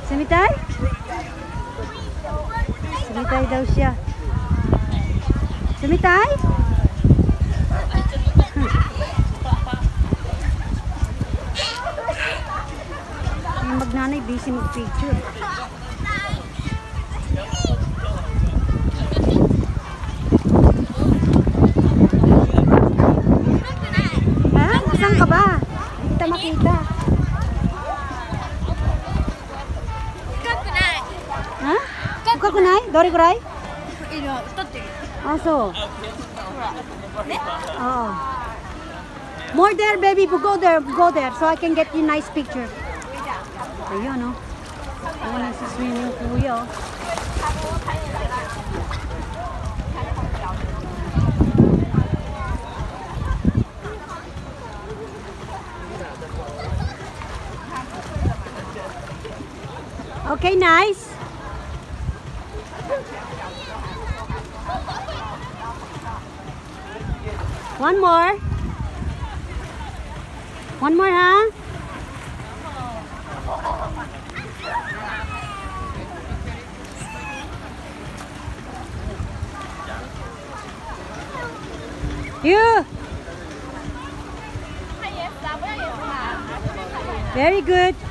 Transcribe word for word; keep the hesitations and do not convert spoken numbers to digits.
Sumitay? Sumitay daw siya. Sumitay? Hmm. Yung magnanay busy mag-picture. Ha? Saan ka ba? Hindi kita makita. Ha? Buka kunai? Dori kurai? Ah, so. Oh. More there, baby. Go there. Go there. So I can get you nice picture. Ayun, no? Ako na sa swimming pool, oh. Okay, nice. One more. One more, huh? You. Very good.